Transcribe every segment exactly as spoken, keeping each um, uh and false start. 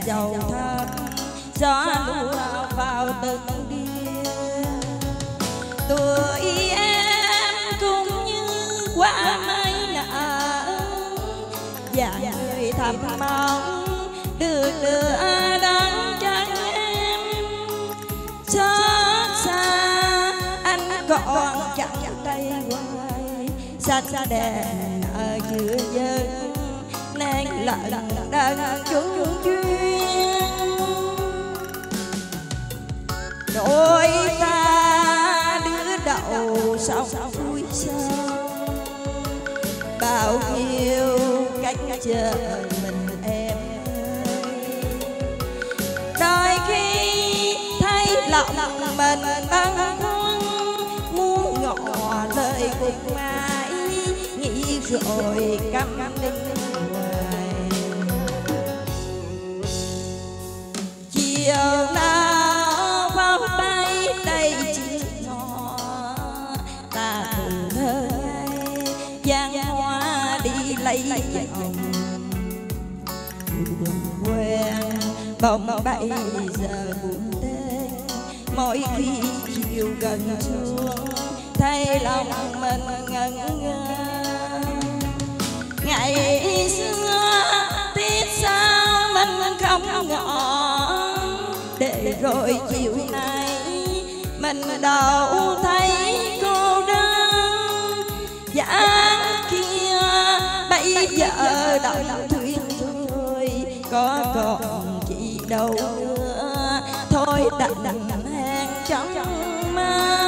giàu thơm gió lùa vào từng đêm. Tuổi em cũng như quả mây nở và người thầm mong được đưa đón chân em. Xót xa anh còn chẳng tay hoài xa xa đèn ở giữa dân nên lần đần chung chuyên. Đôi ta đứa đầu sông vui sông bao nhiêu cách chờ mình em ơi. Đôi khi thấy lòng mình băn khoăn muốn ngỏ lời cùng ai nghĩ rồi câm nín hoài. Chiều nào vào bay đây chiếc ngõ ta thường thơ ngây giang hoa đi lấy vòng buồn quen bóng bay giờ buồn tê. Mỗi khi chiều gần xuống thấy lòng mình ngẩn ngơ. Ngày xưa tiếc sao mình không ngỏ để rồi chiều nay mình đâu thấy cô đơn. Dáng kia bây giờ động thuyền rồi có còn chị đâu nữa thôi đành hẹn trong mơ.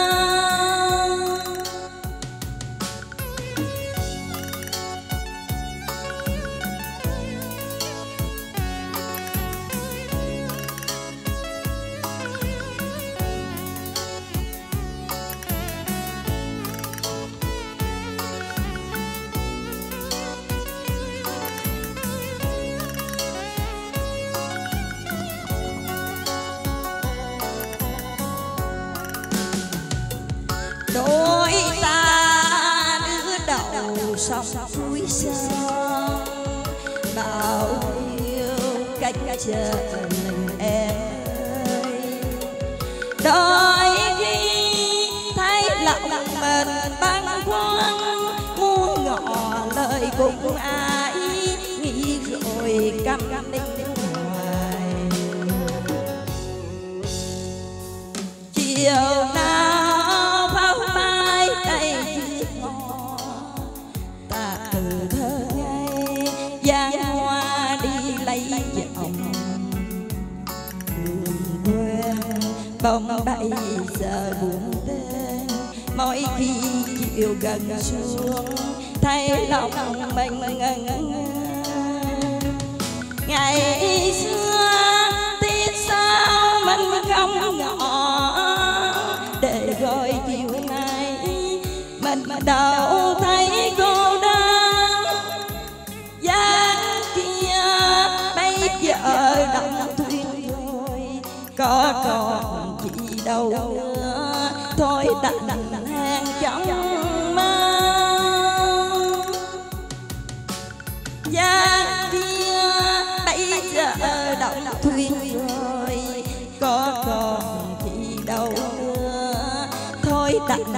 Đôi ta đứa đầu sông cuối sông bao nhiêu cách chờ mình em ơi. Đôi khi thấy lòng mình băn khoăn muốn ngỏ lời cùng ai nghĩ rồi câm nín hoài. Chiều nào giang hoa đi lấy vòng buồn quen bóng bay giờ buồn tên. Mỗi khi chiều gần xuống thấy lòng mình ngẩn ngơ. Ngày xưa tiếc sao mình không ngỏ để rồi chiều nay mình đâu thấy cô đơn. Giờ động thuyền rồi có còn chị đâu nữa thôi đành hẹn trong mơ. Giang kia bây giờ động thuyền rồi có còn chị đâu nữa thôi đành